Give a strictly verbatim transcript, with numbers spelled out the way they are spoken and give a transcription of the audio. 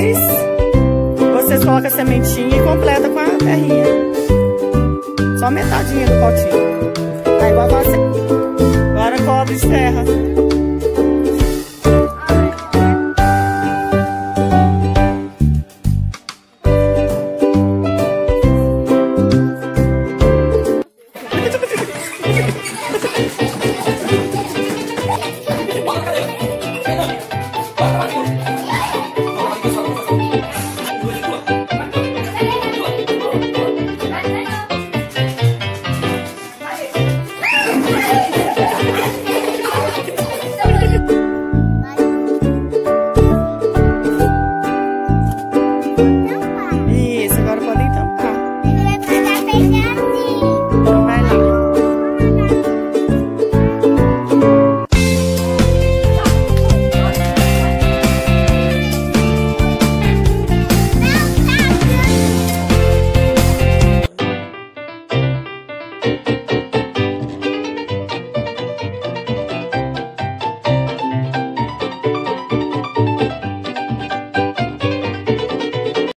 depois vocês colocam a sementinha e completa com a terrinha. Só metadinha do potinho. Aí igual você. Agora cobre de terra.